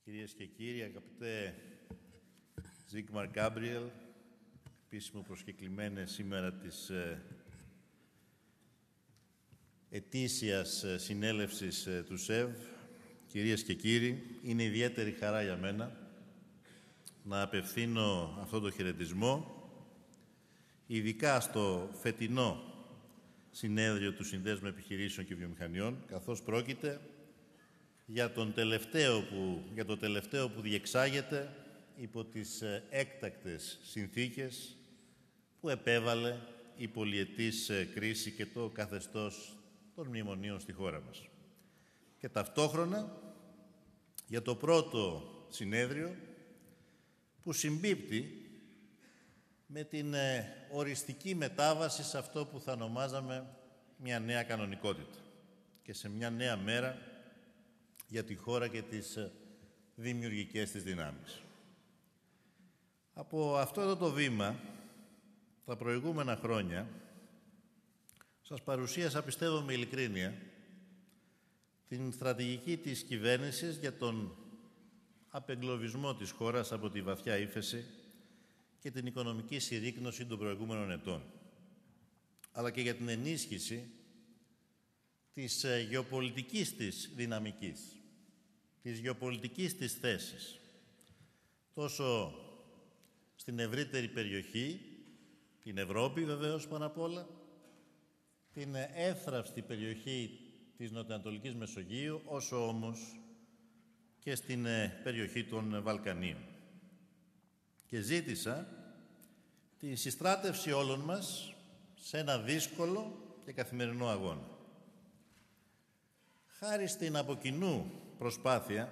Κυρίες και κύριοι, αγαπητέ Ζίγμαρ Γκάμπριελ, επίσημο προσκεκλημένε σήμερα της ετήσιας συνέλευσης του ΣΕΒ, κυρίες και κύριοι, είναι ιδιαίτερη χαρά για μένα να απευθύνω αυτό το χαιρετισμό, ειδικά στο φετινό συνέδριο του Συνδέσμου Επιχειρήσεων και Βιομηχανιών, καθώς πρόκειται για το τελευταίο που διεξάγεται υπό τις έκτακτες συνθήκες που επέβαλε η πολυετής κρίση και το καθεστώς των μνημονίων στη χώρα μας. Και ταυτόχρονα για το πρώτο συνέδριο που συμπίπτει με την οριστική μετάβαση σε αυτό που θα ονομάζαμε μια νέα κανονικότητα και σε μια νέα μέρα για τη χώρα και τις δημιουργικές της δυνάμεις. Από αυτό εδώ το βήμα, τα προηγούμενα χρόνια, σας παρουσίασα, πιστεύω με ειλικρίνεια, την στρατηγική της κυβέρνησης για τον απεγκλωβισμό της χώρας από τη βαθιά ύφεση και την οικονομική συρρίκνωση των προηγούμενων ετών, αλλά και για την ενίσχυση της γεωπολιτικής της δυναμικής, της γεωπολιτικής της θέσης, τόσο στην ευρύτερη περιοχή, την Ευρώπη βεβαίως πάνω απ' όλα, την εύθραυστη περιοχή της Νοτιοανατολικής Μεσογείου, όσο όμως και στην περιοχή των Βαλκανίων. Και ζήτησα τη συστράτευση όλων μας σε ένα δύσκολο και καθημερινό αγώνα. Χάρη στην από κοινού προσπάθεια,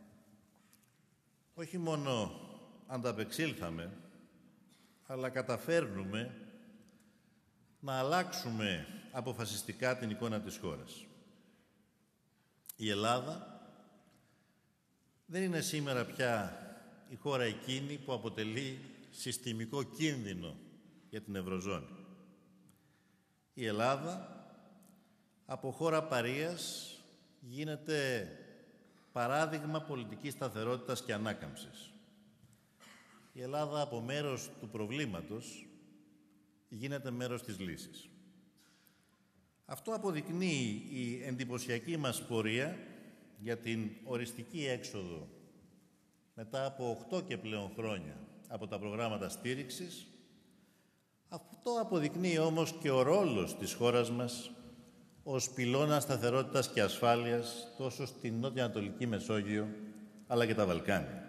όχι μόνο ανταπεξήλθαμε, αλλά καταφέρνουμε να αλλάξουμε αποφασιστικά την εικόνα της χώρας. Η Ελλάδα δεν είναι σήμερα πια η χώρα εκείνη που αποτελεί συστημικό κίνδυνο για την Ευρωζώνη. Η Ελλάδα, από χώρα παρείας, γίνεται παράδειγμα πολιτικής σταθερότητας και ανάκαμψης. Η Ελλάδα, από μέρος του προβλήματος, γίνεται μέρος της λύσης. Αυτό αποδεικνύει η εντυπωσιακή μας πορεία για την οριστική έξοδο μετά από 8 και πλέον χρόνια από τα προγράμματα στήριξης. Αυτό αποδεικνύει όμως και ο ρόλος της χώρας μας ως πυλώνα σταθερότητας και ασφάλειας τόσο στην Νότια-Ανατολική Μεσόγειο αλλά και τα Βαλκάνια.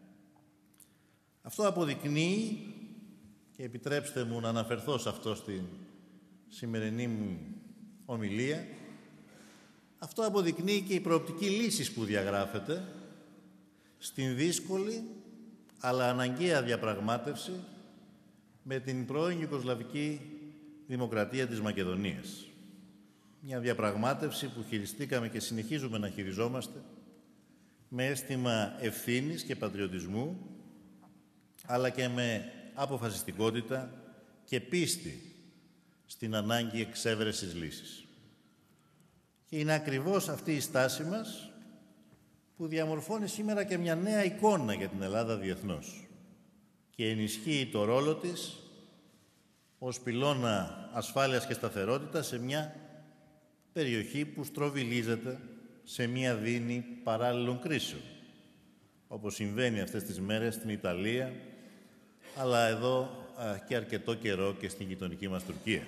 Αυτό αποδεικνύει, και επιτρέψτε μου να αναφερθώ σε αυτό στην σημερινή μου ομιλία, αυτό αποδεικνύει και η προοπτική λύσης που διαγράφεται στην δύσκολη αλλά αναγκαία διαπραγμάτευση με την πρώην Ιουγκοσλαβική Δημοκρατία της Μακεδονίας. Μια διαπραγμάτευση που χειριστήκαμε και συνεχίζουμε να χειριζόμαστε με αίσθημα ευθύνης και πατριωτισμού, αλλά και με αποφασιστικότητα και πίστη στην ανάγκη εξέβρεσης λύσης. Και είναι ακριβώς αυτή η στάση μας που διαμορφώνει σήμερα και μια νέα εικόνα για την Ελλάδα διεθνώς και ενισχύει το ρόλο της ως πυλώνα ασφάλειας και σταθερότητας σε μια περιοχή που στροβιλίζεται σε μια δίνη παράλληλων κρίσεων, όπως συμβαίνει αυτές τις μέρες στην Ιταλία, αλλά εδώ και αρκετό καιρό και στην γειτονική μας Τουρκία.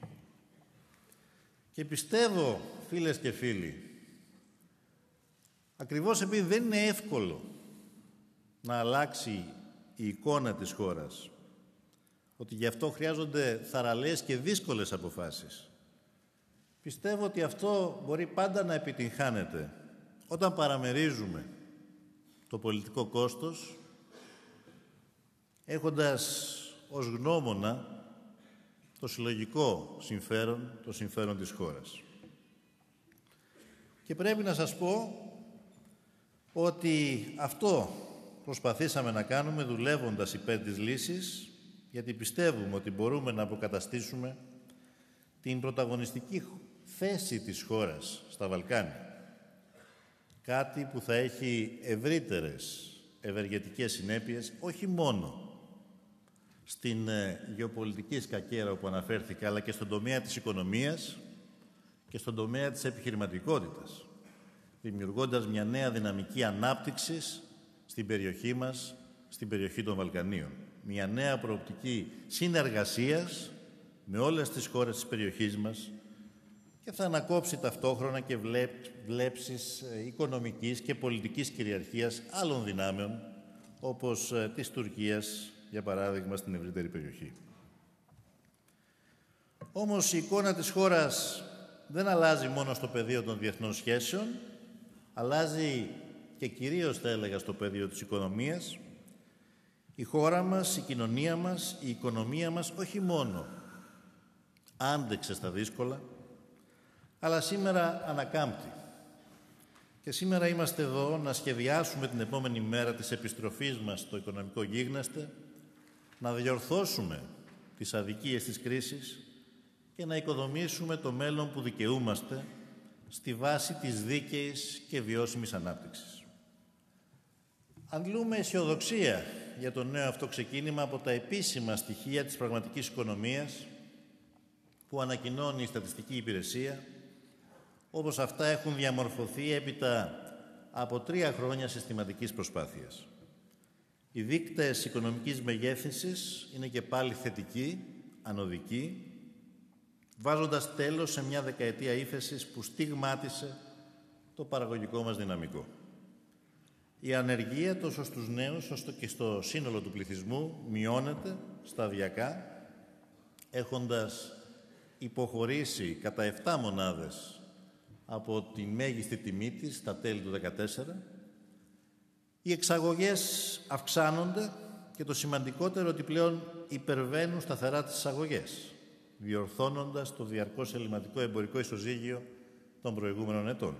Και πιστεύω, φίλες και φίλοι, ακριβώς επειδή δεν είναι εύκολο να αλλάξει η εικόνα της χώρας, ότι γι' αυτό χρειάζονται θαραλέες και δύσκολες αποφάσεις, πιστεύω ότι αυτό μπορεί πάντα να επιτυγχάνεται όταν παραμερίζουμε το πολιτικό κόστος, έχοντας ως γνώμονα το συλλογικό συμφέρον, το συμφέρον της χώρας. Και πρέπει να σας πω ότι αυτό προσπαθήσαμε να κάνουμε δουλεύοντας υπέρ της λύσης, γιατί πιστεύουμε ότι μπορούμε να αποκαταστήσουμε την πρωταγωνιστική θέση της χώρας στα Βαλκάνια. Κάτι που θα έχει ευρύτερες ευεργετικές συνέπειες, όχι μόνο στην γεωπολιτική σκακέρα όπου αναφέρθηκα, αλλά και στον τομέα της οικονομίας και στον τομέα της επιχειρηματικότητας, δημιουργώντας μια νέα δυναμική ανάπτυξης στην περιοχή μας, στην περιοχή των Βαλκανίων. Μια νέα προοπτική συνεργασίας με όλες τις χώρες της περιοχής μας και θα ανακόψει ταυτόχρονα και βλέψεις οικονομικής και πολιτικής κυριαρχίας άλλων δυνάμεων, όπως της Τουρκίας, για παράδειγμα, στην ευρύτερη περιοχή. Όμως η εικόνα της χώρας δεν αλλάζει μόνο στο πεδίο των διεθνών σχέσεων, αλλάζει και κυρίως, θα έλεγα, στο πεδίο της οικονομίας. Η χώρα μας, η κοινωνία μας, η οικονομία μας όχι μόνο άντεξε στα δύσκολα, αλλά σήμερα ανακάμπτει. Και σήμερα είμαστε εδώ να σχεδιάσουμε την επόμενη μέρα της επιστροφής μας στο οικονομικό γίγνεσθε, να διορθώσουμε τις αδικίες της κρίσης και να οικοδομήσουμε το μέλλον που δικαιούμαστε στη βάση της δίκαιης και βιώσιμης ανάπτυξης. Αντλούμε αισιοδοξία για το νέο αυτό ξεκίνημα από τα επίσημα στοιχεία της πραγματικής οικονομίας που ανακοινώνει η Στατιστική Υπηρεσία, όπως αυτά έχουν διαμορφωθεί έπειτα από 3 χρόνια συστηματικής προσπάθειας. Οι δείκτες οικονομικής μεγέθυνσης είναι και πάλι θετικοί, ανωδικοί, βάζοντας τέλος σε μια δεκαετία ύφεσης που στιγμάτισε το παραγωγικό μας δυναμικό. Η ανεργία τόσο στους νέους όσο και στο σύνολο του πληθυσμού μειώνεται σταδιακά, έχοντας υποχωρήσει κατά 7 μονάδες από τη μέγιστη τιμή της στα τέλη του 2014. Οι εξαγωγές αυξάνονται και το σημαντικότερο ότι πλέον υπερβαίνουν σταθερά τις εισαγωγές, διορθώνοντας το διαρκώς ελλειμματικό εμπορικό ισοζύγιο των προηγούμενων ετών.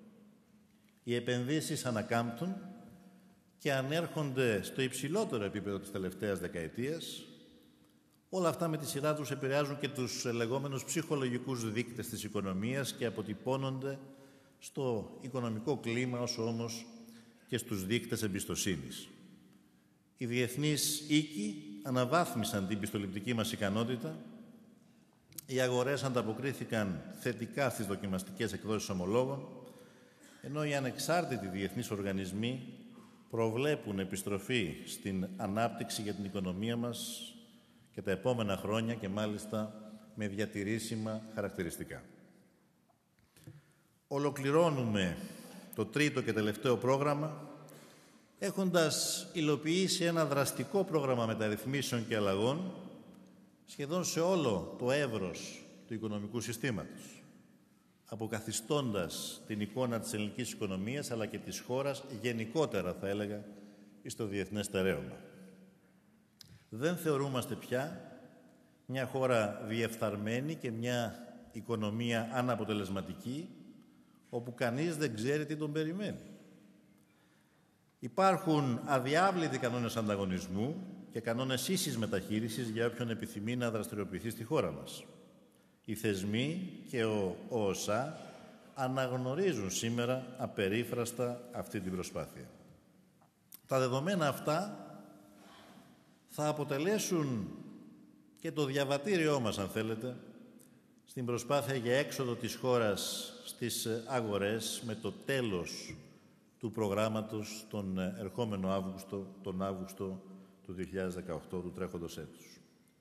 Οι επενδύσεις ανακάμπτουν και ανέρχονται στο υψηλότερο επίπεδο της τελευταίας δεκαετίας. Όλα αυτά με τη σειρά τους επηρεάζουν και τους λεγόμενους ψυχολογικούς δείκτες της οικονομίας και αποτυπώνονται στο οικονομικό κλίμα, όσο όμως και στους δείκτες εμπιστοσύνης. Οι διεθνείς οίκοι αναβάθμισαν την πιστοληπτική μας ικανότητα. Οι αγορές ανταποκρίθηκαν θετικά στις δοκιμαστικές εκδόσεις ομολόγων, ενώ οι ανεξάρτητοι διεθνείς οργανισμοί προβλέπουν επιστροφή στην ανάπτυξη για την οικονομία μας και τα επόμενα χρόνια και μάλιστα με διατηρήσιμα χαρακτηριστικά. Ολοκληρώνουμε το τρίτο και τελευταίο πρόγραμμα, έχοντας υλοποιήσει ένα δραστικό πρόγραμμα μεταρρυθμίσεων και αλλαγών σχεδόν σε όλο το εύρος του οικονομικού συστήματος, αποκαθιστώντας την εικόνα της ελληνικής οικονομίας αλλά και της χώρας γενικότερα, θα έλεγα, στο διεθνές στερέωμα. Δεν θεωρούμαστε πια μια χώρα διεφθαρμένη και μια οικονομία αναποτελεσματική, όπου κανείς δεν ξέρει τι τον περιμένει. Υπάρχουν αδιάβλητοι κανόνες ανταγωνισμού και κανόνες ίσης μεταχείρισης για όποιον επιθυμεί να δραστηριοποιηθεί στη χώρα μας. Οι θεσμοί και ο ΟΣΑ αναγνωρίζουν σήμερα απερίφραστα αυτή την προσπάθεια. Τα δεδομένα αυτά θα αποτελέσουν και το διαβατήριό μας, αν θέλετε, στην προσπάθεια για έξοδο της χώρας στις αγορές με το τέλος του προγράμματος τον ερχόμενο Αύγουστο του 2018, του τρέχοντος έτους.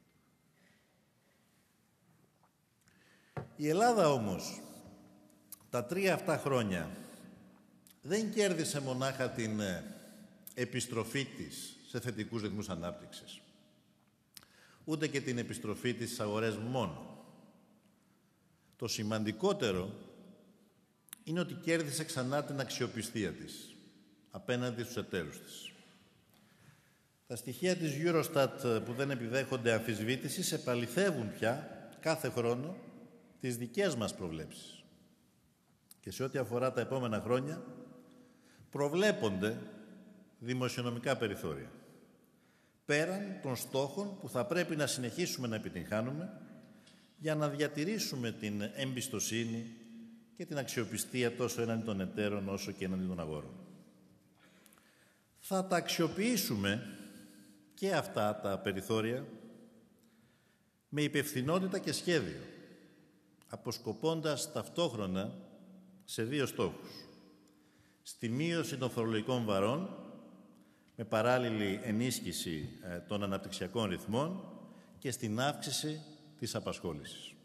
Η Ελλάδα όμως τα 3 αυτά χρόνια δεν κέρδισε μονάχα την επιστροφή της σε θετικούς ρυθμούς ανάπτυξης, ούτε και την επιστροφή της στις αγορές μόνο. Το σημαντικότερο είναι ότι κέρδισε ξανά την αξιοπιστία της απέναντι στους εταίρους της. Τα στοιχεία της Eurostat που δεν επιδέχονται αμφισβήτησης επαληθεύουν πια κάθε χρόνο τις δικές μας προβλέψεις. Και σε ό,τι αφορά τα επόμενα χρόνια προβλέπονται δημοσιονομικά περιθώρια, πέραν των στόχων που θα πρέπει να συνεχίσουμε να επιτυγχάνουμε για να διατηρήσουμε την εμπιστοσύνη και την αξιοπιστία τόσο έναντι των εταίρων όσο και έναντι των αγορών. Θα τα αξιοποιήσουμε και αυτά τα περιθώρια με υπευθυνότητα και σχέδιο, αποσκοπώντας ταυτόχρονα σε δύο στόχους. Στη μείωση των φορολογικών βαρών, με παράλληλη ενίσχυση των αναπτυξιακών ρυθμών και στην αύξηση της απασχόλησης.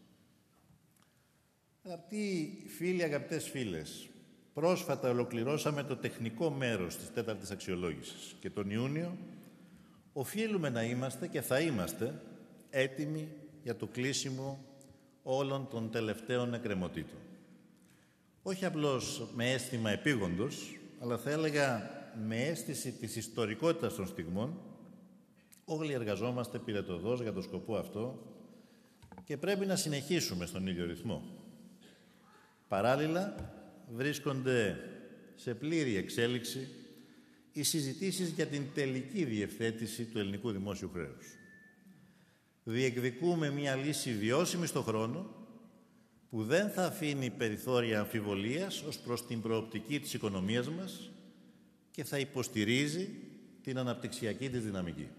Αγαπητοί φίλοι, αγαπητές φίλες, πρόσφατα ολοκληρώσαμε το τεχνικό μέρος της τέταρτης αξιολόγησης και τον Ιούνιο οφείλουμε να είμαστε και θα είμαστε έτοιμοι για το κλείσιμο όλων των τελευταίων εκκρεμωτήτων. Όχι απλώς με αίσθημα επίγοντος, αλλά θα έλεγα με αίσθηση της ιστορικότητας των στιγμών. Όλοι εργαζόμαστε πυρετωδώς για το σκοπό αυτό και πρέπει να συνεχίσουμε στον ίδιο ρυθμό. Παράλληλα, βρίσκονται σε πλήρη εξέλιξη οι συζητήσεις για την τελική διευθέτηση του ελληνικού δημόσιου χρέους. Διεκδικούμε μια λύση βιώσιμη στον χρόνο που δεν θα αφήνει περιθώρια αμφιβολίας ως προς την προοπτική της οικονομίας μας και θα υποστηρίζει την αναπτυξιακή της δυναμική.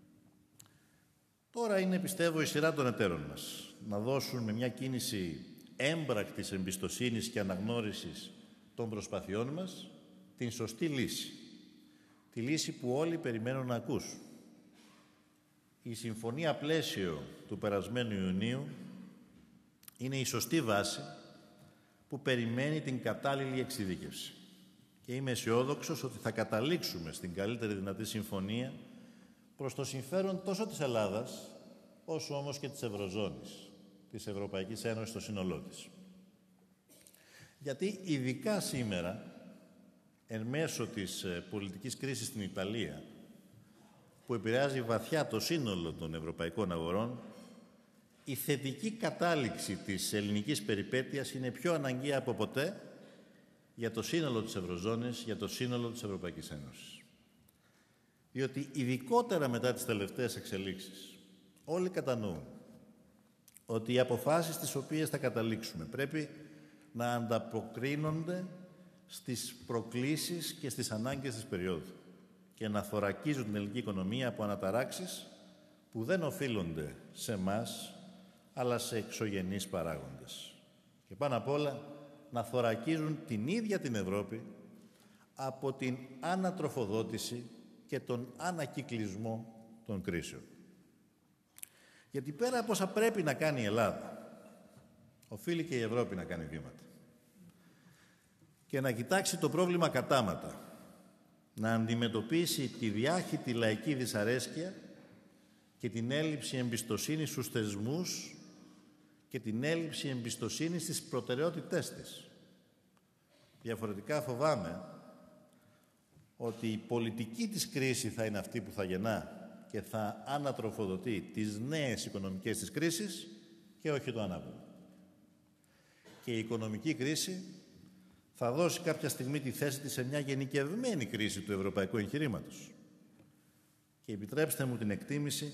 Τώρα είναι, πιστεύω, η σειρά των εταίρων μας να δώσουν με μια κίνηση έμπρακτης εμπιστοσύνης και αναγνώρισης των προσπαθειών μας την σωστή λύση. Τη λύση που όλοι περιμένουν να ακούσουν. Η συμφωνία πλαίσιο του περασμένου Ιουνίου είναι η σωστή βάση που περιμένει την κατάλληλη εξειδίκευση. Και είμαι αισιόδοξος ότι θα καταλήξουμε στην καλύτερη δυνατή συμφωνία προς το συμφέρον τόσο της Ελλάδας, όσο όμως και της Ευρωζώνης, της Ευρωπαϊκής Ένωσης στο σύνολό της. Γιατί ειδικά σήμερα, εν μέσω της πολιτικής κρίσης στην Ιταλία, που επηρεάζει βαθιά το σύνολο των ευρωπαϊκών αγορών, η θετική κατάληξη της ελληνικής περιπέτειας είναι πιο αναγκαία από ποτέ για το σύνολο της Ευρωζώνης, για το σύνολο της Ευρωπαϊκής Ένωσης. Διότι ειδικότερα μετά τις τελευταίες εξελίξεις, όλοι κατανοούν ότι οι αποφάσεις τις οποίες θα καταλήξουμε πρέπει να ανταποκρίνονται στις προκλήσεις και στις ανάγκες της περίοδου και να θωρακίζουν την ελληνική οικονομία από αναταράξεις που δεν οφείλονται σε εμάς, αλλά σε εξωγενείς παράγοντες. Και πάνω απ' όλα να θωρακίζουν την ίδια την Ευρώπη από την ανατροφοδότηση και τον ανακυκλισμό των κρίσεων. Γιατί πέρα από όσα πρέπει να κάνει η Ελλάδα, οφείλει και η Ευρώπη να κάνει βήματα. Και να κοιτάξει το πρόβλημα κατάματα, να αντιμετωπίσει τη διάχυτη λαϊκή δυσαρέσκεια και την έλλειψη εμπιστοσύνης στους θεσμούς και την έλλειψη εμπιστοσύνης στις προτεραιότητές της. Διαφορετικά φοβάμαι ότι η πολιτική της κρίση θα είναι αυτή που θα γεννά και θα ανατροφοδοτεί τις νέες οικονομικές της κρίσεις και όχι το ανάποδο. Και η οικονομική κρίση θα δώσει κάποια στιγμή τη θέση της σε μια γενικευμένη κρίση του ευρωπαϊκού εγχειρήματος. Και επιτρέψτε μου την εκτίμηση,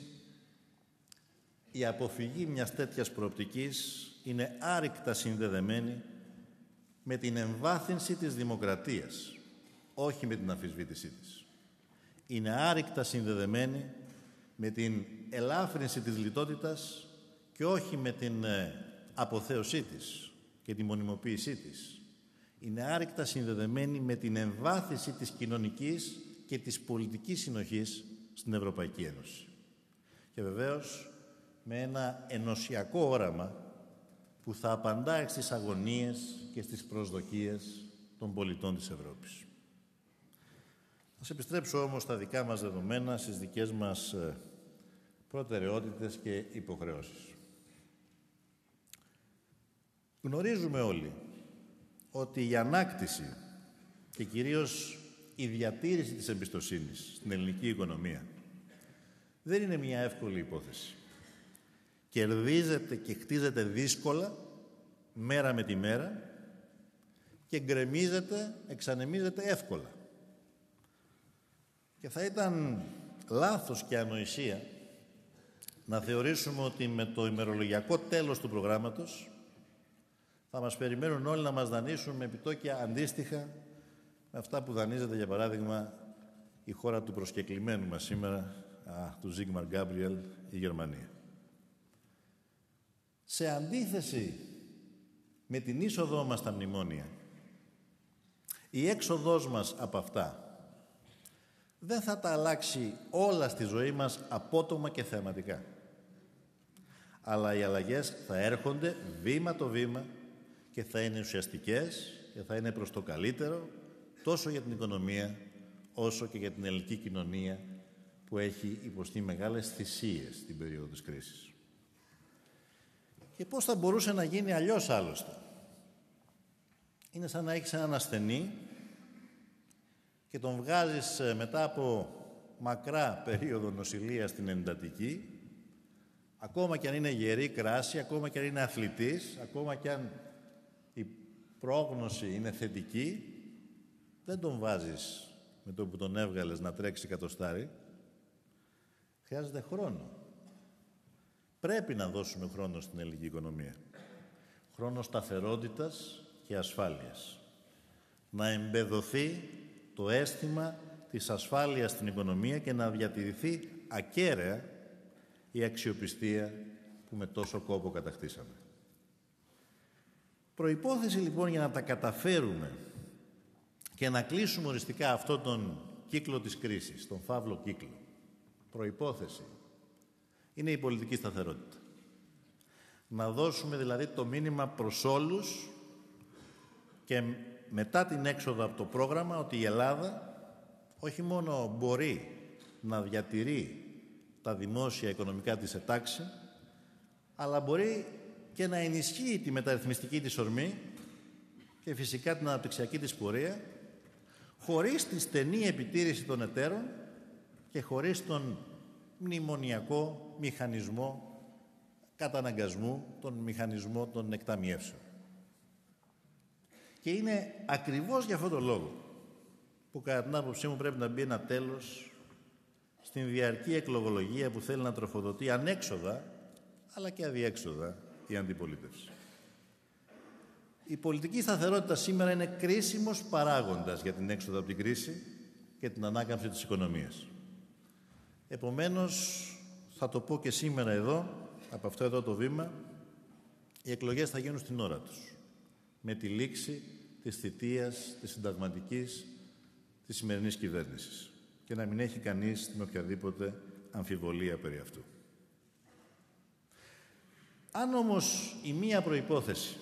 η αποφυγή μιας τέτοιας προοπτικής είναι άρρηκτα συνδεδεμένη με την εμβάθυνση της δημοκρατίας, όχι με την αμφισβήτησή της. Είναι άρρηκτα συνδεδεμένη με την ελάφρυνση της λιτότητας και όχι με την αποθέωσή της και τη μονιμοποίησή της. Είναι άρρηκτα συνδεδεμένη με την εμβάθυνση της κοινωνικής και της πολιτικής συνοχής στην Ευρωπαϊκή Ένωση. Και βεβαίως με ένα ενωσιακό όραμα που θα απαντάει στις αγωνίες και στις προσδοκίες των πολιτών της Ευρώπης. Ας επιστρέψω όμως στα δικά μας δεδομένα, στις δικές μας προτεραιότητες και υποχρεώσεις. Γνωρίζουμε όλοι ότι η ανάκτηση και κυρίως η διατήρηση της εμπιστοσύνης στην ελληνική οικονομία δεν είναι μια εύκολη υπόθεση. Κερδίζεται και χτίζεται δύσκολα, μέρα με τη μέρα, και γκρεμίζεται, εξανεμίζεται εύκολα. Και θα ήταν λάθος και ανοησία να θεωρήσουμε ότι με το ημερολογιακό τέλος του προγράμματος θα μας περιμένουν όλοι να μας δανείσουν με επιτόκια αντίστοιχα με αυτά που δανείζεται, για παράδειγμα, η χώρα του προσκεκλημένου μας σήμερα, του Ζίγμαρ Γκάμπριελ, η Γερμανία. Σε αντίθεση με την είσοδό μας στα μνημόνια, η έξοδός μας από αυτά δεν θα τα αλλάξει όλα στη ζωή μας απότομα και θεαματικά. Αλλά οι αλλαγές θα έρχονται βήμα το βήμα και θα είναι ουσιαστικές και θα είναι προς το καλύτερο τόσο για την οικονομία όσο και για την ελληνική κοινωνία που έχει υποστεί μεγάλες θυσίες στην περίοδο της κρίσης. Και πώς θα μπορούσε να γίνει αλλιώς άλλωστε? Είναι σαν να έχεις έναν ασθενή και τον βγάζεις μετά από μακρά περίοδο νοσηλείας στην εντατική, ακόμα και αν είναι γερή κράση, ακόμα και αν είναι αθλητής, ακόμα και αν η πρόγνωση είναι θετική, δεν τον βάζεις με το που τον έβγαλες να τρέξει εκατοστάρι. Χρειάζεται χρόνο. Πρέπει να δώσουμε χρόνο στην ελληνική οικονομία. Χρόνο σταθερότητας και ασφάλειας. Να εμπεδοθεί το αίσθημα της ασφάλειας στην οικονομία και να διατηρηθεί ακέραια η αξιοπιστία που με τόσο κόπο κατακτήσαμε. Προϋπόθεση λοιπόν για να τα καταφέρουμε και να κλείσουμε οριστικά αυτόν τον κύκλο της κρίσης, τον φαύλο κύκλο, προϋπόθεση είναι η πολιτική σταθερότητα. Να δώσουμε δηλαδή το μήνυμα προς όλους και μετά την έξοδο από το πρόγραμμα ότι η Ελλάδα όχι μόνο μπορεί να διατηρεί τα δημόσια οικονομικά της ετάξη, αλλά μπορεί και να ενισχύει τη μεταρρυθμιστική της ορμή και φυσικά την αναπτυξιακή της πορεία, χωρίς τη στενή επιτήρηση των εταίρων και χωρίς τον μνημονιακό μηχανισμό καταναγκασμού, τον μηχανισμό των εκταμιεύσεων. Και είναι ακριβώς για αυτόν τον λόγο που κατά την άποψή μου πρέπει να μπει ένα τέλος στην διαρκή εκλογολογία που θέλει να τροφοδοτεί ανέξοδα αλλά και αδιέξοδα η αντιπολίτευση. Η πολιτική σταθερότητα σήμερα είναι κρίσιμος παράγοντας για την έξοδο από την κρίση και την ανάκαμψη της οικονομίας. Επομένως, θα το πω και σήμερα εδώ, από αυτό εδώ το βήμα, οι εκλογές θα γίνουν στην ώρα τους, με τη λήξη της θητείας, της συνταγματικής, της σημερινής κυβέρνησης και να μην έχει κανείς την οποιαδήποτε αμφιβολία περί αυτού. Αν όμως η μία προϋπόθεση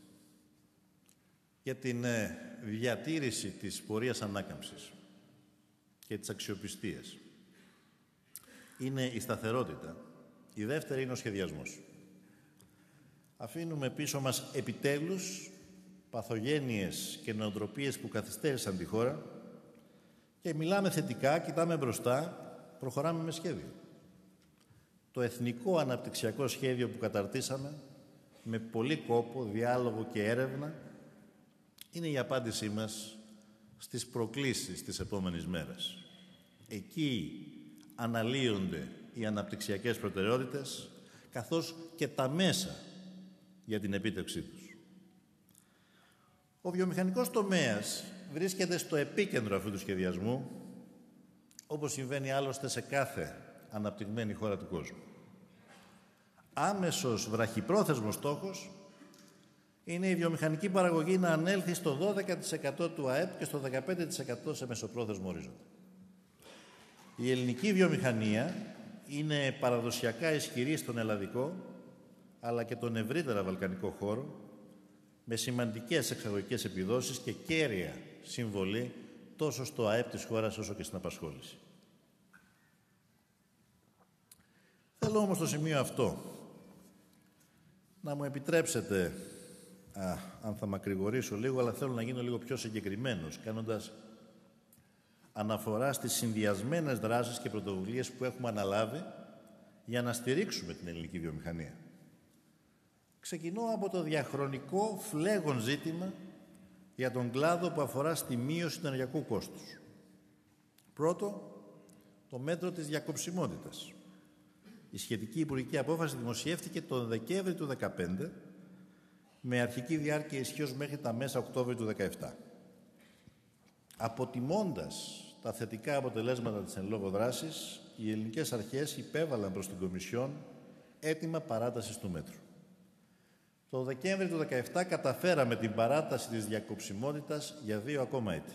για την διατήρηση της πορείας ανάκαμψης και της αξιοπιστίας είναι η σταθερότητα, η δεύτερη είναι ο σχεδιασμός. Αφήνουμε πίσω μας επιτέλους παθογένειες και νοοτροπίες που καθυστέρησαν τη χώρα και μιλάμε θετικά, κοιτάμε μπροστά, προχωράμε με σχέδιο. Το εθνικό αναπτυξιακό σχέδιο που καταρτήσαμε με πολύ κόπο, διάλογο και έρευνα είναι η απάντησή μας στις προκλήσεις της επόμενης μέρας. Εκεί αναλύονται οι αναπτυξιακές προτεραιότητες καθώς και τα μέσα για την επίτευξή τους. Ο βιομηχανικός τομέας βρίσκεται στο επίκεντρο αυτού του σχεδιασμού, όπως συμβαίνει άλλωστε σε κάθε αναπτυγμένη χώρα του κόσμου. Άμεσος βραχυπρόθεσμος στόχος είναι η βιομηχανική παραγωγή να ανέλθει στο 12% του ΑΕΠ και στο 15% σε μεσοπρόθεσμο ορίζοντα. Η ελληνική βιομηχανία είναι παραδοσιακά ισχυρή στον ελλαδικό, αλλά και τον ευρύτερα βαλκανικό χώρο, με σημαντικές εξαγωγικές επιδόσεις και κέρια συμβολή τόσο στο ΑΕΠ της χώρας όσο και στην απασχόληση. Θέλω όμως στο σημείο αυτό να μου επιτρέψετε, αν θα μακρηγορήσω λίγο, αλλά θέλω να γίνω λίγο πιο συγκεκριμένος, κάνοντας αναφορά στις συνδυασμένες δράσεις και πρωτοβουλίες που έχουμε αναλάβει για να στηρίξουμε την ελληνική βιομηχανία. Ξεκινώ από το διαχρονικό φλέγον ζήτημα για τον κλάδο που αφορά στη μείωση του ενεργειακού κόστους. Πρώτο, το μέτρο της διακοψιμότητας. Η σχετική υπουργική απόφαση δημοσιεύτηκε τον Δεκέμβρη του 2015 με αρχική διάρκεια ισχύως μέχρι τα μέσα Οκτώβρη του 2017. Αποτιμώντας τα θετικά αποτελέσματα της εν λόγω δράσης, οι ελληνικές αρχές υπέβαλαν προς την Κομισιόν αίτημα παράτασης του μέτρου. Το Δεκέμβρη του 2017 καταφέραμε την παράταση της διακοψιμότητας για 2 ακόμα έτη.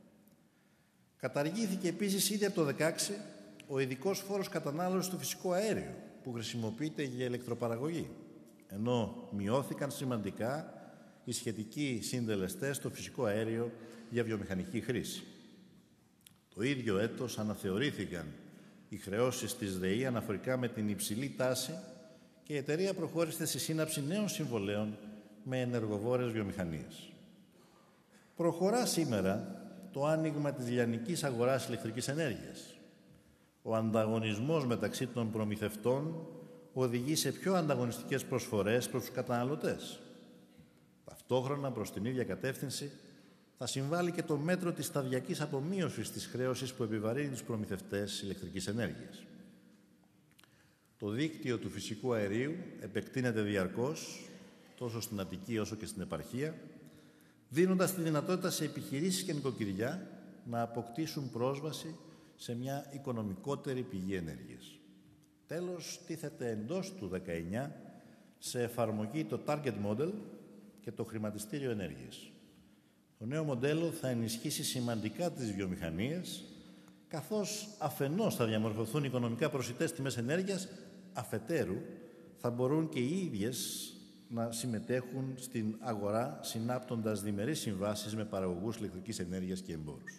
Καταργήθηκε επίσης ήδη από το 2016 ο ειδικός φόρος κατανάλωσης του φυσικού αέριου που χρησιμοποιείται για ηλεκτροπαραγωγή, ενώ μειώθηκαν σημαντικά οι σχετικοί συντελεστές στο φυσικό αέριο για βιομηχανική χρήση. Το ίδιο έτος αναθεωρήθηκαν οι χρεώσεις της ΔΕΗ αναφορικά με την υψηλή τάση και η εταιρεία προχώρησε στη σύναψη νέων συμβολέων με ενεργοβόρες βιομηχανίες. Προχωρά σήμερα το άνοιγμα της λιανικής αγοράς ηλεκτρικής ενέργειας. Ο ανταγωνισμός μεταξύ των προμηθευτών οδηγεί σε πιο ανταγωνιστικές προσφορές προς τους καταναλωτές. Ταυτόχρονα, προς την ίδια κατεύθυνση, θα συμβάλλει και το μέτρο της σταδιακής απομείωσης της χρέωσης που επιβαρύνει τους προμηθευτές ηλεκτρικής ενέργειας. Το δίκτυο του φυσικού αερίου επεκτείνεται διαρκώς, τόσο στην Αττική όσο και στην επαρχία, δίνοντας τη δυνατότητα σε επιχειρήσεις και νοικοκυριά να αποκτήσουν πρόσβαση σε μια οικονομικότερη πηγή ενέργειας. Τέλος, τίθεται εντός του 19 σε εφαρμογή το Target Model και το χρηματιστήριο ενέργειας. Το νέο μοντέλο θα ενισχύσει σημαντικά τις βιομηχανίες, καθώς αφενός θα διαμορφωθούν οικονομικά προσιτές τιμές ενέργειας, αφετέρου θα μπορούν και οι ίδιες να συμμετέχουν στην αγορά συνάπτοντας διμερείς συμβάσεις με παραγωγούς ηλεκτρικής ενέργειας και εμπόρους.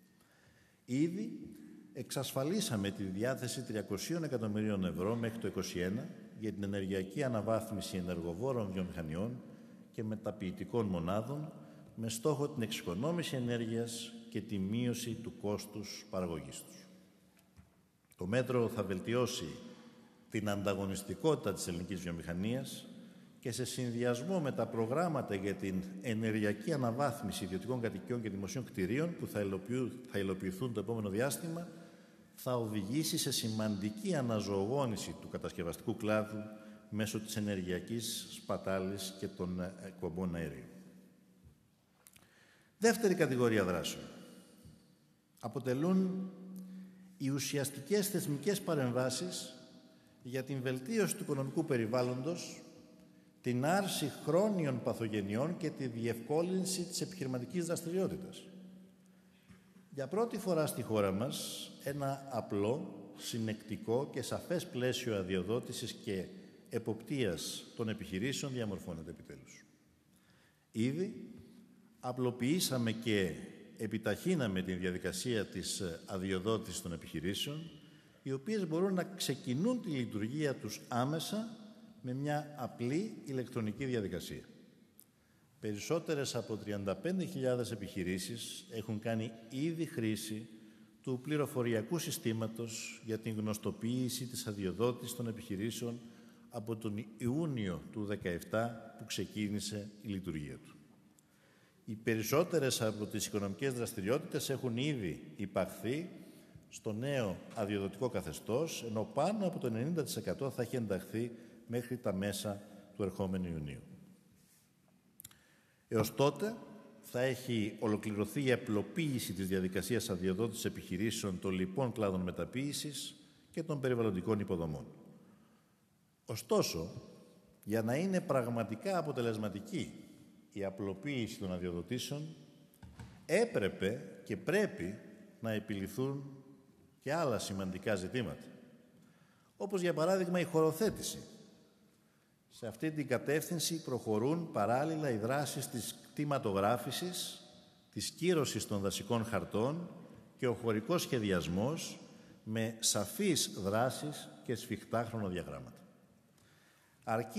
Ήδη εξασφαλίσαμε τη διάθεση 300 εκατομμυρίων ευρώ μέχρι το 2021 για την ενεργειακή αναβάθμιση ενεργοβόρων βιομηχανιών και μεταποιητικών μονάδων με στόχο την εξοικονόμηση ενέργειας και τη μείωση του κόστους παραγωγής τους. Το μέτρο θα βελτιώσει την ανταγωνιστικότητα της ελληνικής βιομηχανίας και σε συνδυασμό με τα προγράμματα για την ενεργειακή αναβάθμιση ιδιωτικών κατοικιών και δημοσίων κτηρίων που θα υλοποιηθούν το επόμενο διάστημα, θα οδηγήσει σε σημαντική αναζωογόνηση του κατασκευαστικού κλάδου μέσω της ενεργειακής σπατάλης και των εκπομπών αερίου. Δεύτερη κατηγορία δράσεων αποτελούν οι ουσιαστικές θεσμικές παρεμβάσεις για την βελτίωση του οικονομικού περιβάλλοντος, την άρση χρόνιων παθογενειών και τη διευκόλυνση της επιχειρηματικής δραστηριότητας. Για πρώτη φορά στη χώρα μας, ένα απλό, συνεκτικό και σαφές πλαίσιο αδειοδότησης και εποπτείας των επιχειρήσεων διαμορφώνεται επιτέλους. Ήδη απλοποιήσαμε και επιταχύναμε την διαδικασία της αδειοδότησης των επιχειρήσεων, οι οποίες μπορούν να ξεκινούν τη λειτουργία τους άμεσα με μια απλή ηλεκτρονική διαδικασία. Περισσότερες από 35.000 επιχειρήσεις έχουν κάνει ήδη χρήση του πληροφοριακού συστήματος για την γνωστοποίηση της αδειοδότησης των επιχειρήσεων από τον Ιούνιο του 2017 που ξεκίνησε η λειτουργία του. Οι περισσότερες από τις οικονομικές δραστηριότητες έχουν ήδη υπαχθεί στο νέο αδειοδοτικό καθεστώς, ενώ πάνω από το 90% θα έχει ενταχθεί μέχρι τα μέσα του ερχόμενου Ιουνίου. Έως τότε θα έχει ολοκληρωθεί η απλοποίηση της διαδικασίας αδειοδότησης επιχειρήσεων των λοιπών κλάδων μεταποίησης και των περιβαλλοντικών υποδομών. Ωστόσο, για να είναι πραγματικά αποτελεσματική η απλοποίηση των αδειοδοτήσεων, έπρεπε και πρέπει να επιληθούν και άλλα σημαντικά ζητήματα, όπως για παράδειγμα η χωροθέτηση. Σε αυτή την κατεύθυνση προχωρούν παράλληλα οι δράσεις της κτηματογράφησης, της κύρωσης των δασικών χαρτών και ο χωρικός σχεδιασμός με σαφείς δράσεις και σφιχτά χρονοδιαγράμματα. Αρκεί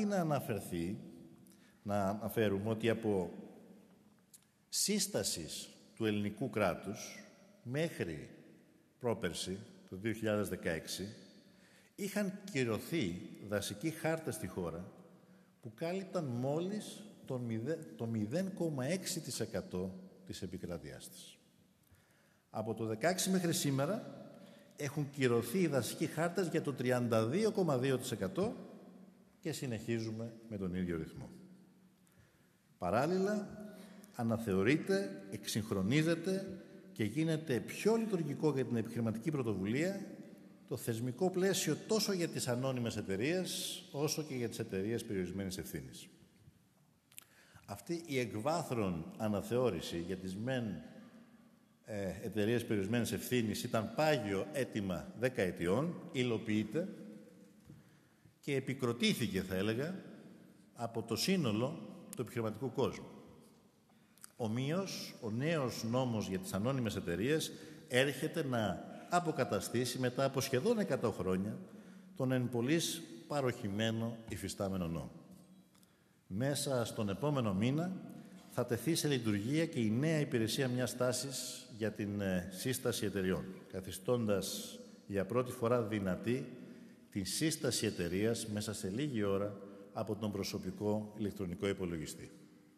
να αναφέρουμε ότι από σύστασης του ελληνικού κράτους μέχρι πρόπερση, το 2016, είχαν κυρωθεί δασικοί χάρτες στη χώρα που κάλυπταν μόλις το 0,6% της επικράτειάς της. Από το 2016 μέχρι σήμερα έχουν κυρωθεί οι δασικοί χάρτες για το 32,2% και συνεχίζουμε με τον ίδιο ρυθμό. Παράλληλα, αναθεωρείται, εξυγχρονίζεται και γίνεται πιο λειτουργικό για την επιχειρηματική πρωτοβουλία το θεσμικό πλαίσιο τόσο για τις ανώνυμες εταιρείες όσο και για τις εταιρείες περιορισμένης ευθύνης. Αυτή η εκβάθρον αναθεώρηση για τις μεν εταιρείες περιορισμένης ευθύνης ήταν πάγιο αίτημα 10 ετιών, υλοποιείται και επικροτήθηκε, θα έλεγα, από το σύνολο του επιχειρηματικού κόσμου. Ομοίως, ο νέος νόμος για τις ανώνυμες εταιρείες έρχεται να αποκαταστήσει μετά από σχεδόν 100 χρόνια τον εν πολλοίς παροχημένο υφιστάμενο νόμο. Μέσα στον επόμενο μήνα θα τεθεί σε λειτουργία και η νέα υπηρεσία μιας τάσης για την σύσταση εταιριών, καθιστώντας για πρώτη φορά δυνατή την σύσταση εταιρείας μέσα σε λίγη ώρα από τον προσωπικό ηλεκτρονικό υπολογιστή.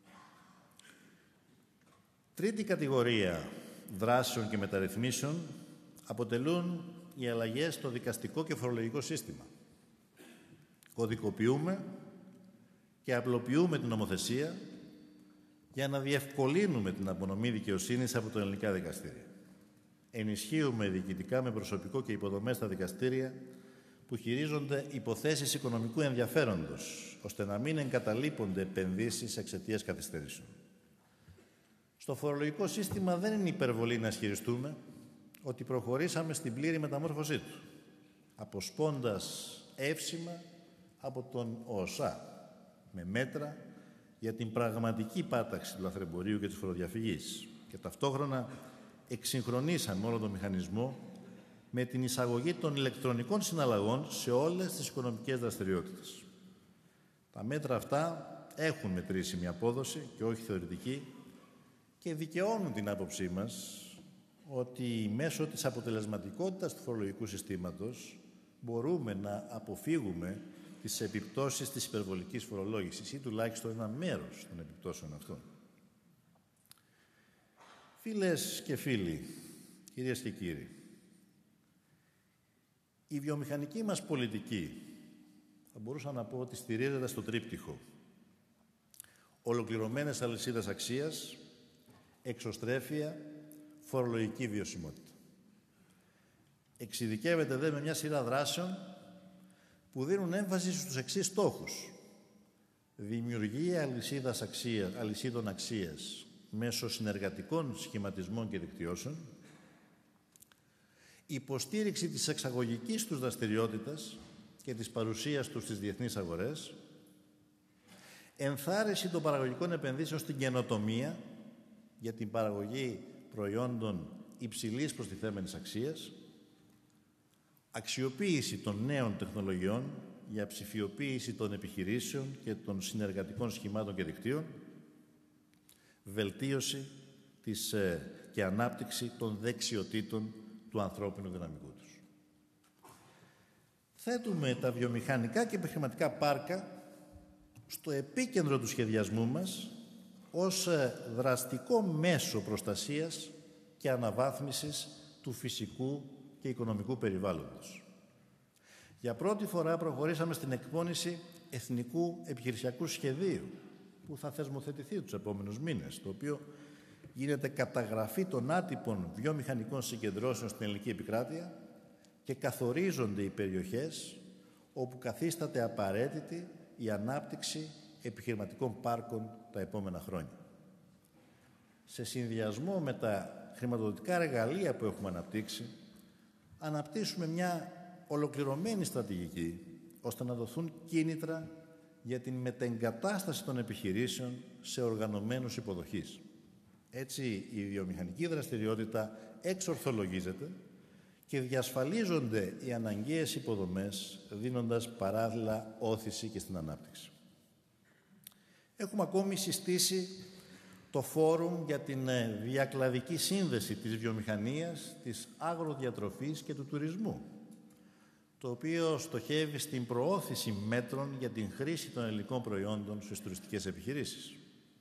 Τρίτη κατηγορία δράσεων και μεταρρυθμίσεων αποτελούν οι αλλαγές στο δικαστικό και φορολογικό σύστημα. Κωδικοποιούμε και απλοποιούμε την νομοθεσία για να διευκολύνουμε την απονομή δικαιοσύνης από τα ελληνικά δικαστήρια. Ενισχύουμε διοικητικά με προσωπικό και υποδομές στα δικαστήρια που χειρίζονται υποθέσεις οικονομικού ενδιαφέροντος, ώστε να μην εγκαταλείπονται επενδύσεις εξαιτίας καθυστερήσεων. Στο φορολογικό σύστημα δεν είναι υπερβολή να ισχυριστούμε ότι προχωρήσαμε στην πλήρη μεταμόρφωσή του, αποσπώντας εύσημα από τον ΟΣΑ, με μέτρα για την πραγματική πάταξη του λαθρεμπορίου και της φοροδιαφυγής και ταυτόχρονα εξυγχρονίσαμε όλο τον μηχανισμό με την εισαγωγή των ηλεκτρονικών συναλλαγών σε όλες τις οικονομικές δραστηριότητες. Τα μέτρα αυτά έχουν μετρήσιμη απόδοση και όχι θεωρητική και δικαιώνουν την άποψή μας ότι μέσω της αποτελεσματικότητας του φορολογικού συστήματος μπορούμε να αποφύγουμε τις επιπτώσεις της υπερβολικής φορολόγησης ή τουλάχιστον ένα μέρος των επιπτώσεων αυτών. Φίλες και φίλοι, κυρίες και κύριοι, η βιομηχανική μας πολιτική, θα μπορούσα να πω ότι στηρίζεται στο τρίπτυχο: ολοκληρωμένες αλυσίδες αξίας, εξωστρέφεια, φορολογική βιωσιμότητα. Εξειδικεύεται δε με μια σειρά δράσεων που δίνουν έμφαση στους εξής στόχους: δημιουργία αλυσίδων αξίας μέσω συνεργατικών σχηματισμών και δικτυώσεων, υποστήριξη της εξαγωγικής τους δραστηριότητας και της παρουσίας τους στις διεθνείς αγορές, ενθάρρυνση των παραγωγικών επενδύσεων στην καινοτομία για την παραγωγή προϊόντων υψηλής προστιθέμενης αξίας, αξιοποίηση των νέων τεχνολογιών για ψηφιοποίηση των επιχειρήσεων και των συνεργατικών σχημάτων και δικτύων, βελτίωση και ανάπτυξη των δεξιοτήτων του ανθρώπινου δυναμικού τους. Θέτουμε τα βιομηχανικά και επιχειρηματικά πάρκα στο επίκεντρο του σχεδιασμού μας ως δραστικό μέσο προστασίας και αναβάθμισης του φυσικού και οικονομικού περιβάλλοντος. Για πρώτη φορά προχωρήσαμε στην εκπόνηση εθνικού επιχειρησιακού σχεδίου που θα θεσμοθετηθεί τους επόμενους μήνες, το οποίο γίνεται καταγραφή των άτυπων βιομηχανικών συγκεντρώσεων στην ελληνική επικράτεια και καθορίζονται οι περιοχές όπου καθίσταται απαραίτητη η ανάπτυξη επιχειρηματικών πάρκων τα επόμενα χρόνια. Σε συνδυασμό με τα χρηματοδοτικά εργαλεία που έχουμε αναπτύξει, αναπτύσσουμε μια ολοκληρωμένη στρατηγική ώστε να δοθούν κίνητρα για την μετεγκατάσταση των επιχειρήσεων σε οργανωμένους υποδοχείς. Έτσι, η βιομηχανική δραστηριότητα εξορθολογίζεται και διασφαλίζονται οι αναγκαίες υποδομές, δίνοντας παράλληλα όθηση και στην ανάπτυξη. Έχουμε ακόμη συστήσει το Φόρουμ για την διακλαδική σύνδεση της βιομηχανίας, της αγροδιατροφής και του τουρισμού, το οποίο στοχεύει στην προώθηση μέτρων για την χρήση των ελληνικών προϊόντων στις τουριστικές επιχειρήσεις.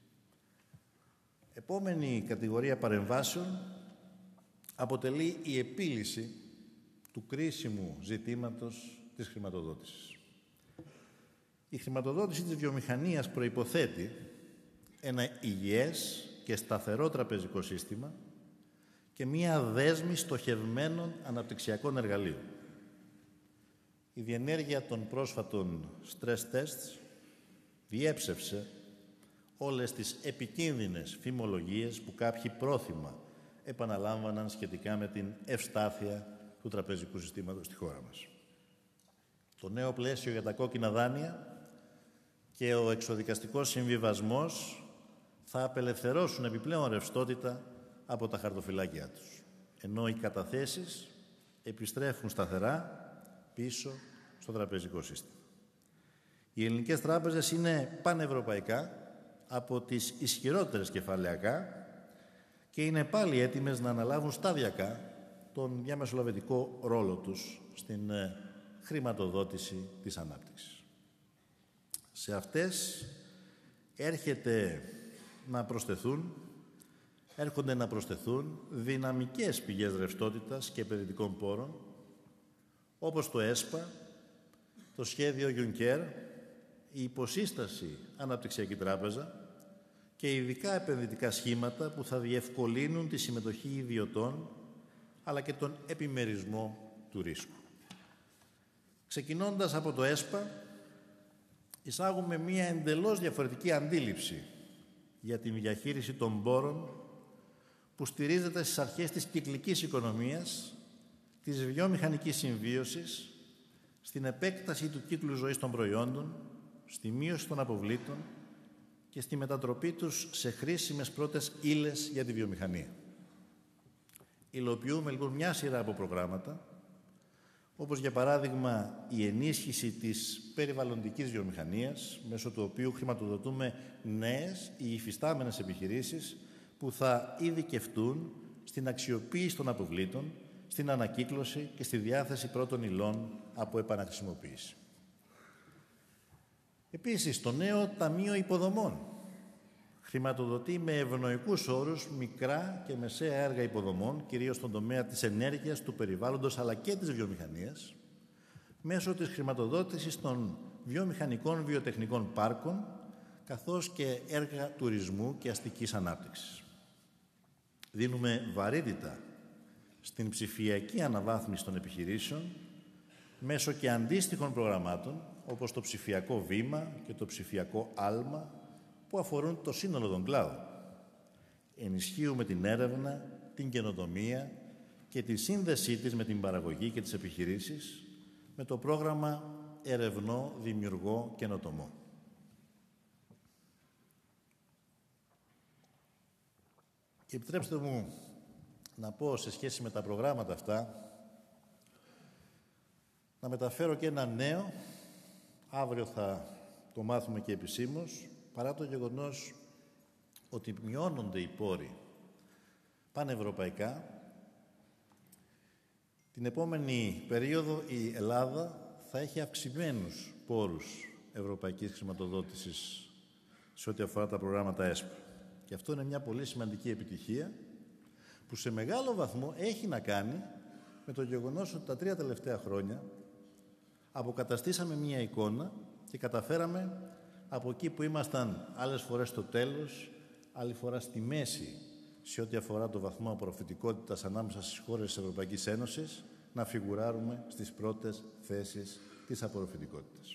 Επόμενη κατηγορία παρεμβάσεων αποτελεί η επίλυση του κρίσιμου ζητήματος της χρηματοδότησης. Η χρηματοδότηση της βιομηχανίας προϋποθέτει ένα υγιές και σταθερό τραπεζικό σύστημα και μία δέσμη στοχευμένων αναπτυξιακών εργαλείων. Η διενέργεια των πρόσφατων stress tests διέψευσε όλες τις επικίνδυνες φημολογίες που κάποιοι πρόθυμα επαναλάμβαναν σχετικά με την ευστάθεια του τραπεζικού συστήματος στη χώρα μας. Το νέο πλαίσιο για τα κόκκινα δάνεια και ο εξοδικαστικός συμβιβασμός θα απελευθερώσουν επιπλέον ρευστότητα από τα χαρτοφυλάκια τους, ενώ οι καταθέσεις επιστρέφουν σταθερά πίσω στο τραπεζικό σύστημα. Οι ελληνικές τράπεζες είναι πανευρωπαϊκά από τις ισχυρότερες κεφαλαιακά και είναι πάλι έτοιμες να αναλάβουν σταδιακά τον διαμεσολαβητικό ρόλο τους στην χρηματοδότηση της ανάπτυξης. Σε αυτές έρχονται να προσθεθούν δυναμικές πηγές ρευστότητας και επενδυτικών πόρων, όπως το ΕΣΠΑ, το σχέδιο Juncker, η υποσύσταση Αναπτυξιακή Τράπεζα και ειδικά επενδυτικά σχήματα που θα διευκολύνουν τη συμμετοχή ιδιωτών αλλά και τον επιμερισμό του ρίσκου. Ξεκινώντας από το ΕΣΠΑ, εισάγουμε μία εντελώς διαφορετική αντίληψη για την διαχείριση των πόρων που στηρίζεται στις αρχές της κυκλικής οικονομίας, της βιομηχανικής συμβίωσης, στην επέκταση του κύκλου ζωής των προϊόντων, στη μείωση των αποβλήτων και στη μετατροπή τους σε χρήσιμες πρώτες ύλες για τη βιομηχανία. Υλοποιούμε λοιπόν μια σειρά από προγράμματα, όπως για παράδειγμα η ενίσχυση της περιβαλλοντικής βιομηχανίας, μέσω του οποίου χρηματοδοτούμε νέες ή υφιστάμενες επιχειρήσεις που θα ειδικευτούν στην αξιοποίηση των αποβλήτων, στην ανακύκλωση και στη διάθεση πρώτων υλών από επαναχρησιμοποίηση. Επίσης, το νέο Ταμείο Υποδομών χρηματοδοτεί με ευνοϊκούς όρους μικρά και μεσαία έργα υποδομών, κυρίως στον τομέα της ενέργειας, του περιβάλλοντος αλλά και της βιομηχανίας, μέσω της χρηματοδότησης των βιομηχανικών βιοτεχνικών πάρκων, καθώς και έργα τουρισμού και αστικής ανάπτυξης. Δίνουμε βαρύτητα στην ψηφιακή αναβάθμιση των επιχειρήσεων, μέσω και αντίστοιχων προγραμμάτων, όπως το ψηφιακό βήμα και το ψηφιακό άλμα, που αφορούν το σύνολο των κλάδων. Ενισχύουμε την έρευνα, την καινοτομία και τη σύνδεσή της με την παραγωγή και τις επιχειρήσεις με το πρόγραμμα Ερευνώ, Δημιουργώ, Καινοτομώ. Και επιτρέψτε μου να πω σε σχέση με τα προγράμματα αυτά, να μεταφέρω και ένα νέο, αύριο θα το μάθουμε και επισήμως, παρά το γεγονός ότι μειώνονται οι πόροι πανευρωπαϊκά. Την επόμενη περίοδο η Ελλάδα θα έχει αυξημένους πόρους ευρωπαϊκής χρηματοδότησης σε ό,τι αφορά τα προγράμματα ΕΣΠΑ. Και αυτό είναι μια πολύ σημαντική επιτυχία που σε μεγάλο βαθμό έχει να κάνει με το γεγονός ότι τα 3 τελευταία χρόνια αποκαταστήσαμε μια εικόνα και καταφέραμε από εκεί που ήμασταν άλλες φορές στο τέλος, άλλη φορά στη μέση σε ό,τι αφορά το βαθμό απορροφητικότητας ανάμεσα στις χώρες της Ευρωπαϊκής Ένωσης, να φιγουράρουμε στις πρώτες θέσεις της απορροφητικότητας.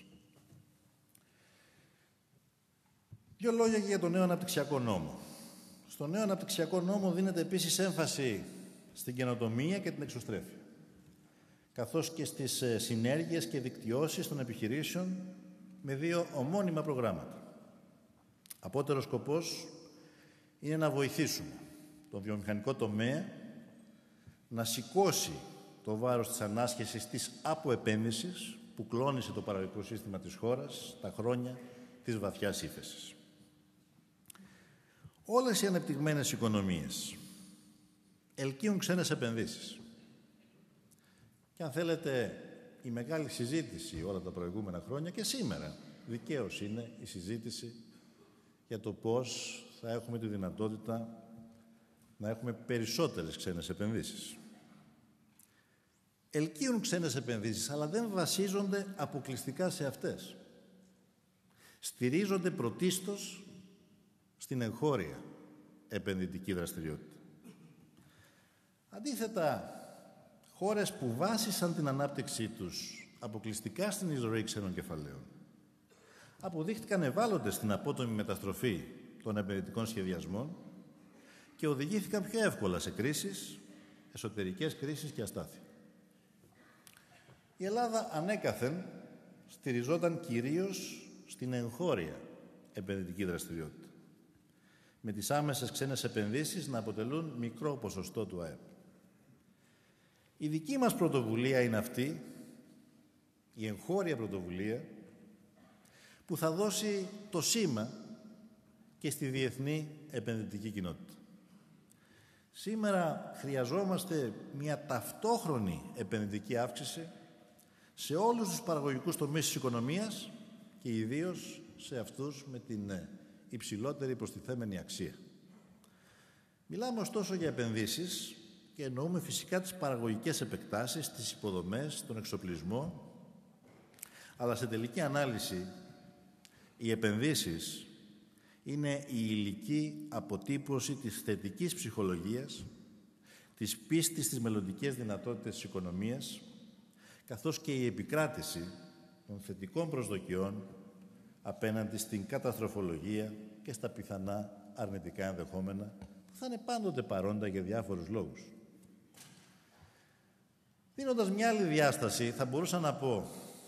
Δύο λόγια για το νέο αναπτυξιακό νόμο. Στο νέο αναπτυξιακό νόμο δίνεται επίσης έμφαση στην καινοτομία και την εξωστρέφεια, καθώς και στις συνέργειες και δικτυώσεις των επιχειρήσεων με 2 ομώνυμα προγράμματα. Απότερος σκοπός είναι να βοηθήσουμε τον βιομηχανικό τομέα να σηκώσει το βάρος της ανάσχεσης της αποεπένδυσης που κλώνησε το παραγωγικό σύστημα της χώρας τα χρόνια της βαθιάς ύφεσης. Όλες οι ανεπτυγμένες οικονομίες ελκύουν ξένες επενδύσεις. Και αν θέλετε, η μεγάλη συζήτηση όλα τα προηγούμενα χρόνια και σήμερα δικαίως είναι η συζήτηση για το πώς θα έχουμε τη δυνατότητα να έχουμε περισσότερες ξένες επενδύσεις. Ελκύουν ξένες επενδύσεις, αλλά δεν βασίζονται αποκλειστικά σε αυτές. Στηρίζονται πρωτίστως στην εγχώρια επενδυτική δραστηριότητα. Αντίθετα, χώρες που βάσισαν την ανάπτυξή τους αποκλειστικά στην εισρωή ξένων κεφαλαίων αποδείχτηκαν ευάλωτες στην απότομη μεταστροφή των επενδυτικών σχεδιασμών και οδηγήθηκαν πιο εύκολα σε κρίσεις, εσωτερικές κρίσεις και αστάθεια. Η Ελλάδα ανέκαθεν στηριζόταν κυρίως στην εγχώρια επενδυτική δραστηριότητα, με τις άμεσες ξένες επενδύσεις να αποτελούν μικρό ποσοστό του ΑΕΠ. Η δική μας πρωτοβουλία είναι αυτή, η εγχώρια πρωτοβουλία, που θα δώσει το σήμα και στη διεθνή επενδυτική κοινότητα. Σήμερα χρειαζόμαστε μια ταυτόχρονη επενδυτική αύξηση σε όλους τους παραγωγικούς τομείς της οικονομίας και ιδίως σε αυτούς με την υψηλότερη προστιθέμενη αξία. Μιλάμε ωστόσο για επενδύσεις και εννοούμε φυσικά τις παραγωγικές επεκτάσεις, τις υποδομές, τον εξοπλισμό, αλλά σε τελική ανάλυση οι επενδύσεις είναι η υλική αποτύπωση της θετικής ψυχολογίας, της πίστης στις μελλοντικές δυνατότητες της οικονομίας, καθώς και η επικράτηση των θετικών προσδοκιών απέναντι στην καταστροφολογία και στα πιθανά αρνητικά ενδεχόμενα που θα είναι πάντοτε παρόντα για διάφορους λόγους. Δίνοντας μια άλλη διάσταση, θα μπορούσα να πω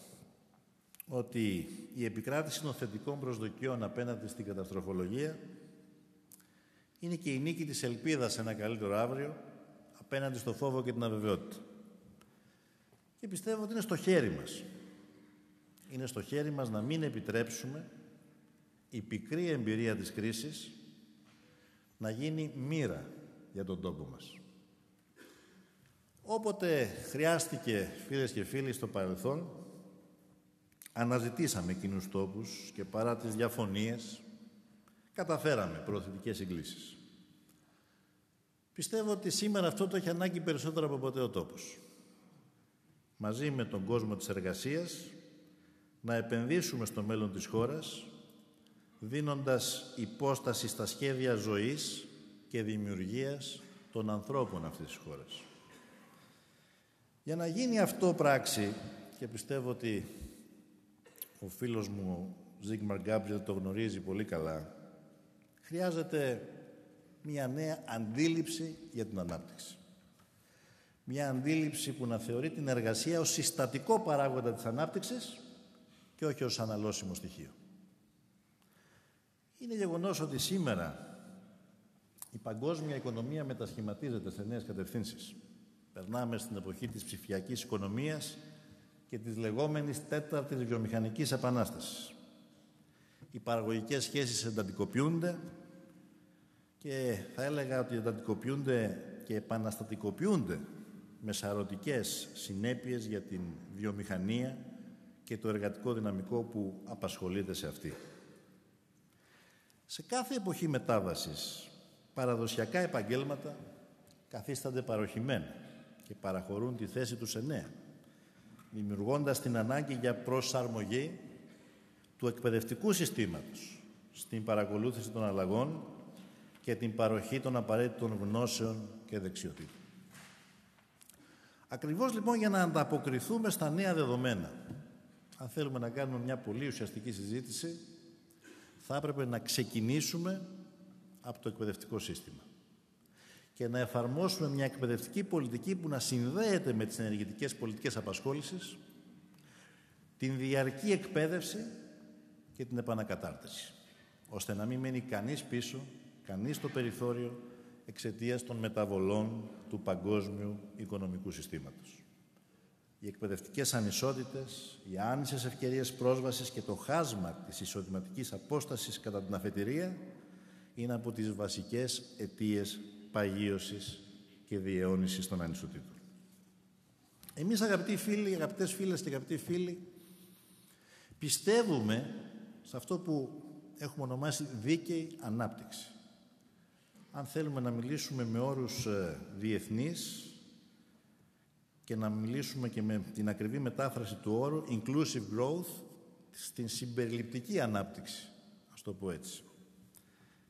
ότι η επικράτηση των θετικών προσδοκιών απέναντι στην καταστροφολογία είναι και η νίκη της ελπίδας σε ένα καλύτερο αύριο απέναντι στο φόβο και την αβεβαιότητα. Και πιστεύω ότι είναι στο χέρι μας. Είναι στο χέρι μας να μην επιτρέψουμε η πικρή εμπειρία της κρίσης να γίνει μοίρα για τον τόπο μας. Όποτε χρειάστηκε, φίλες και φίλοι, στο παρελθόν, αναζητήσαμε κοινούς τόπους και παρά τις διαφωνίες καταφέραμε προωθητικές συγκλήσεις. Πιστεύω ότι σήμερα αυτό το έχει ανάγκη περισσότερο από ποτέ ο τόπος. Μαζί με τον κόσμο της εργασίας να επενδύσουμε στο μέλλον της χώρας, δίνοντας υπόσταση στα σχέδια ζωής και δημιουργίας των ανθρώπων αυτής της χώρας. Για να γίνει αυτό πράξη, και πιστεύω ότι ο φίλος μου Ζίγμαρ Γκάμπριελ το γνωρίζει πολύ καλά, χρειάζεται μια νέα αντίληψη για την ανάπτυξη. Μια αντίληψη που να θεωρεί την εργασία ως συστατικό παράγοντα της ανάπτυξης και όχι ως αναλώσιμο στοιχείο. Είναι γεγονός ότι σήμερα η παγκόσμια οικονομία μετασχηματίζεται σε νέες κατευθύνσεις. Περνάμε στην εποχή της ψηφιακής οικονομίας και της λεγόμενης τέταρτης βιομηχανικής επανάστασης. Οι παραγωγικές σχέσεις εντατικοποιούνται και θα έλεγα ότι εντατικοποιούνται και επαναστατικοποιούνται με σαρωτικές συνέπειες για την βιομηχανία και το εργατικό δυναμικό που απασχολείται σε αυτή. Σε κάθε εποχή μετάβασης, παραδοσιακά επαγγέλματα καθίστανται παροχημένα και παραχωρούν τη θέση τους σε νέα, δημιουργώντας την ανάγκη για προσαρμογή του εκπαιδευτικού συστήματος στην παρακολούθηση των αλλαγών και την παροχή των απαραίτητων γνώσεων και δεξιοτήτων. Ακριβώς λοιπόν για να ανταποκριθούμε στα νέα δεδομένα, αν θέλουμε να κάνουμε μια πολύ ουσιαστική συζήτηση, θα έπρεπε να ξεκινήσουμε από το εκπαιδευτικό σύστημα και να εφαρμόσουμε μια εκπαιδευτική πολιτική που να συνδέεται με τις ενεργητικές πολιτικές απασχόλησης, την διαρκή εκπαίδευση και την επανακατάρτιση, ώστε να μην μένει κανείς πίσω, κανείς στο περιθώριο εξαιτίας των μεταβολών του παγκόσμιου οικονομικού συστήματος. Οι εκπαιδευτικές ανισότητες, οι άνισες ευκαιρίες πρόσβασης και το χάσμα της εισοδηματικής απόστασης κατά την αφετηρία είναι από τις βασικές αιτίες παγίωσης και διαιώνισης των ανισοτήτων. Εμείς, αγαπητοί φίλοι, αγαπητές φίλες και αγαπητοί φίλοι, πιστεύουμε σε αυτό που έχουμε ονομάσει δίκαιη ανάπτυξη. Αν θέλουμε να μιλήσουμε με όρους διεθνείς και να μιλήσουμε και με την ακριβή μετάφραση του όρου inclusive growth, στην συμπεριληπτική ανάπτυξη, ας το πω έτσι.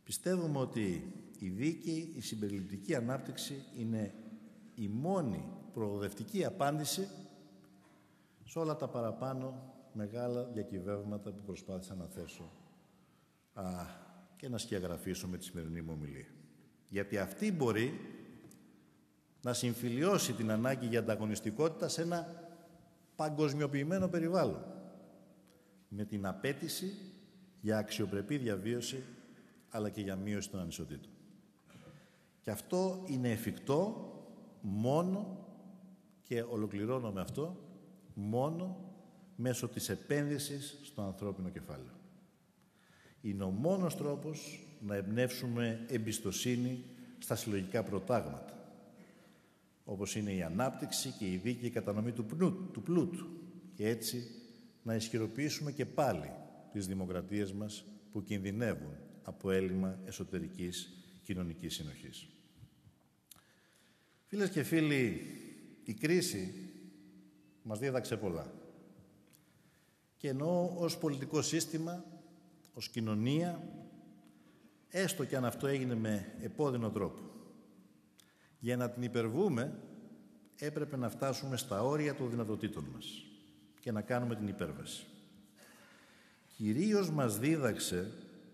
Πιστεύουμε ότι η δίκαιη, η συμπεριληπτική ανάπτυξη είναι η μόνη προοδευτική απάντηση σε όλα τα παραπάνω μεγάλα διακυβεύματα που προσπάθησα να θέσω και να σκιαγραφίσω με τη σημερινή μου ομιλία. Γιατί αυτή μπορεί να συμφιλιώσει την ανάγκη για ανταγωνιστικότητα σε ένα παγκοσμιοποιημένο περιβάλλον, με την απέτηση για αξιοπρεπή διαβίωση, αλλά και για μείωση των ανισοτήτων. Και αυτό είναι εφικτό μόνο, και ολοκληρώνω με αυτό, μόνο μέσω της επένδυσης στο ανθρώπινο κεφάλαιο. Είναι ο μόνος τρόπος να εμπνεύσουμε εμπιστοσύνη στα συλλογικά προτάγματα, όπως είναι η ανάπτυξη και η δίκαιη κατανομή του πλούτου, και έτσι να ισχυροποιήσουμε και πάλι τις δημοκρατίες μας που κινδυνεύουν από έλλειμμα εσωτερικής κοινωνικής συνοχής. Φίλες και φίλοι, η κρίση μας δίδαξε πολλά. Και εννοώ ως πολιτικό σύστημα, ως κοινωνία, έστω και αν αυτό έγινε με επώδυνο τρόπο. Για να την υπερβούμε, έπρεπε να φτάσουμε στα όρια των δυνατοτήτων μας και να κάνουμε την υπέρβαση. Κυρίως μας δίδαξε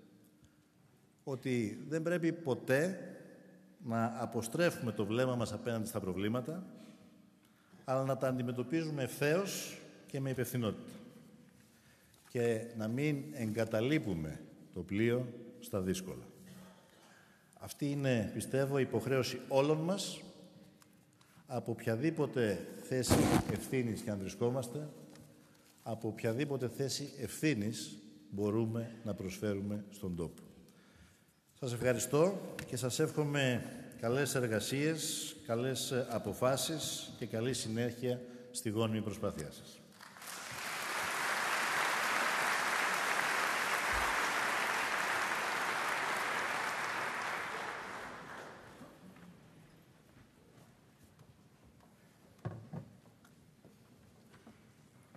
ότι δεν πρέπει ποτέ να αποστρέφουμε το βλέμμα μας απέναντι στα προβλήματα, αλλά να τα αντιμετωπίζουμε ευθέως και με υπευθυνότητα και να μην εγκαταλείπουμε το πλοίο στα δύσκολα. Αυτή είναι, πιστεύω, η υποχρέωση όλων μας, από οποιαδήποτε θέση ευθύνης και αν βρισκόμαστε, από οποιαδήποτε θέση ευθύνης μπορούμε να προσφέρουμε στον τόπο. Σας ευχαριστώ και σας εύχομαι καλές εργασίες, καλές αποφάσεις και καλή συνέχεια στη γόνιμη προσπάθειά σας.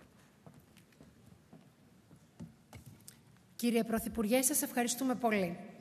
Κύριε Πρωθυπουργέ, σας ευχαριστούμε πολύ.